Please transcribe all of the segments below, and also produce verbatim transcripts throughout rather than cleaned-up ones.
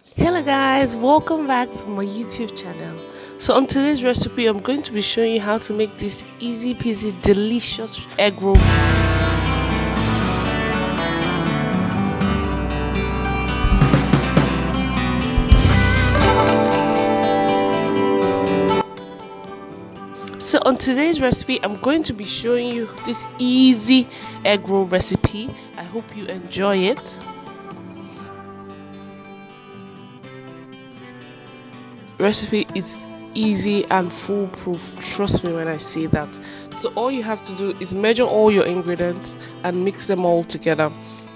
Hello guys, welcome back to my YouTube channel. So on today's recipe, I'm going to be showing you how to make this easy peasy delicious egg roll. So on today's recipe, I'm going to be showing you this easy egg roll recipe. I hope you enjoy it. Recipe is easy and foolproof, trust me when I say that. So all you have to do is measure all your ingredients and mix them all together.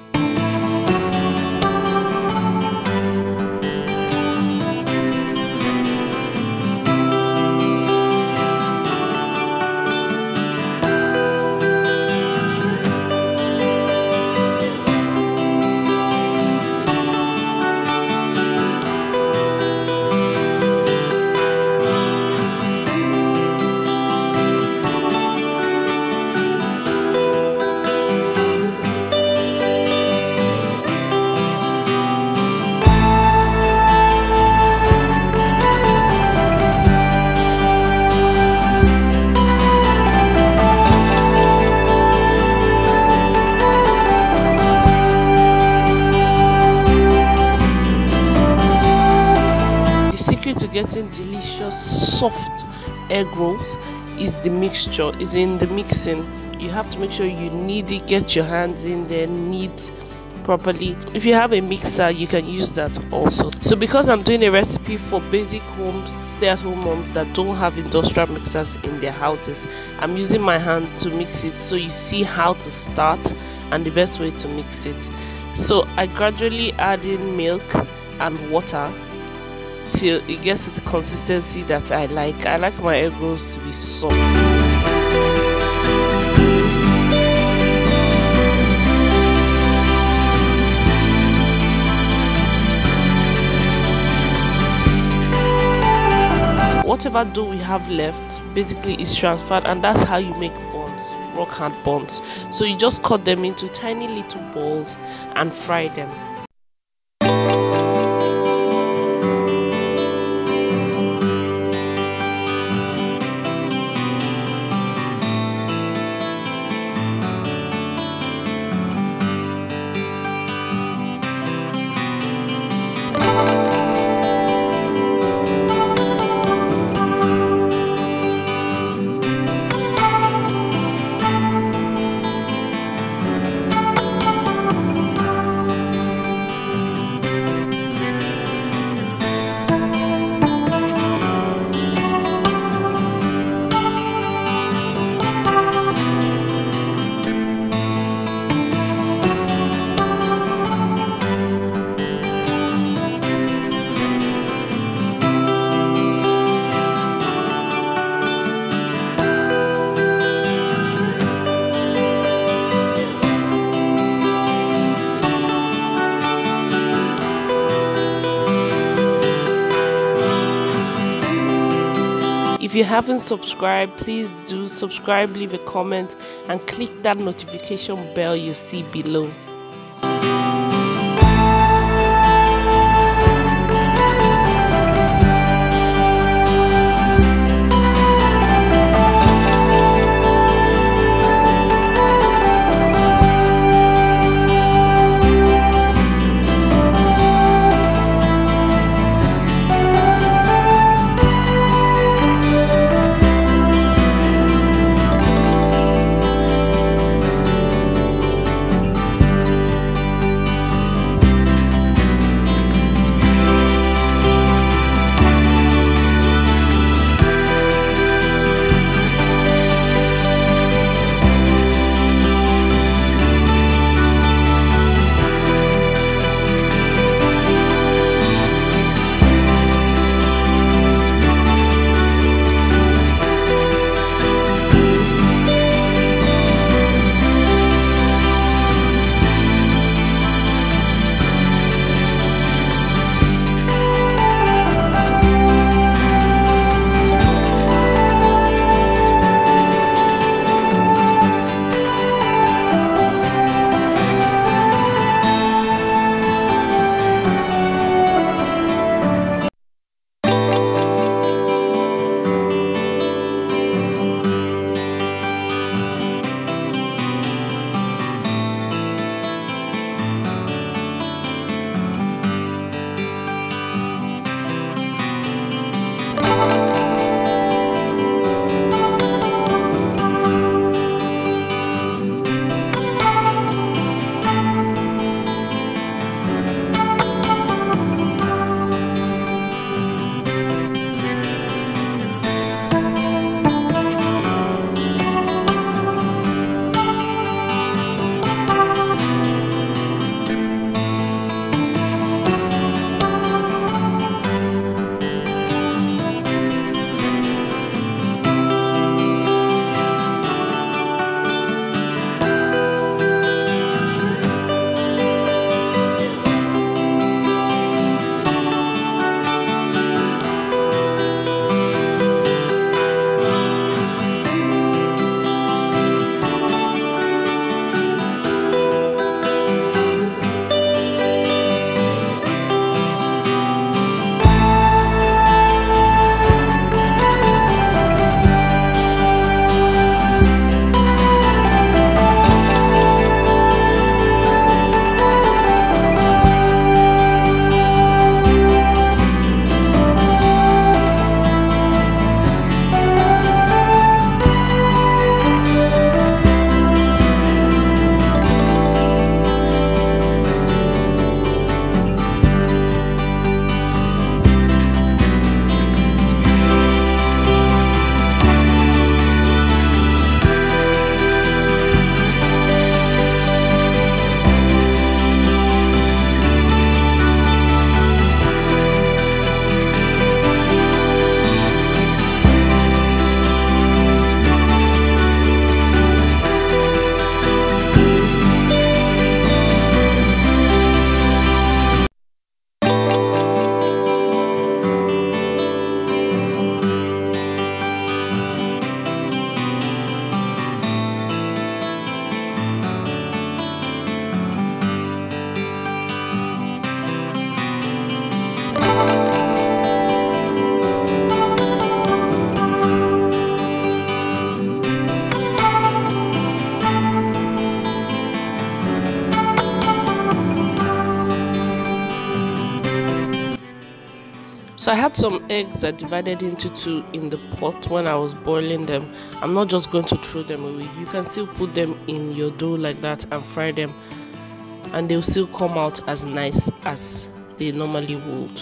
To getting delicious soft egg rolls is the mixture, is in the mixing. You have to make sure you knead it, get your hands in there, knead properly. If you have a mixer, you can use that also. So because I'm doing a recipe for basic homes, stay-at-home moms that don't have industrial mixers in their houses, I'm using my hand to mix it, so you see how to start and the best way to mix it. So I gradually add in milk and water till it gets to the consistency that I like. I like my egg rolls to be soft. Whatever dough we have left basically is transferred, and that's how you make buns, rock hand buns. So you just cut them into tiny little balls and fry them. If you haven't subscribed, please do subscribe, leave a comment, and click that notification bell you see below. So I had some eggs I divided into two in the pot when I was boiling them. I'm not just going to throw them away. You can still put them in your dough like that and fry them, and they'll still come out as nice as they normally would.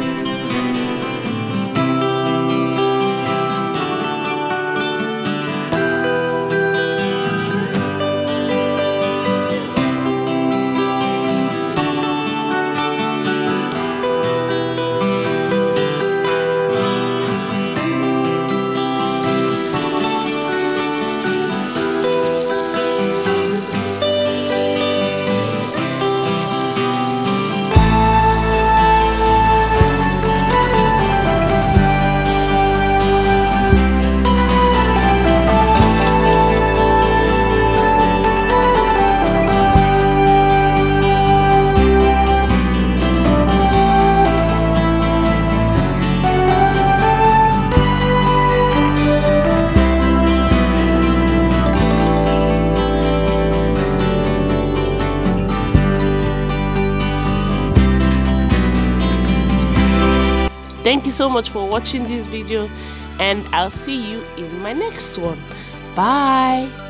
Thank you so much for watching this video, and I'll see you in my next one. Bye.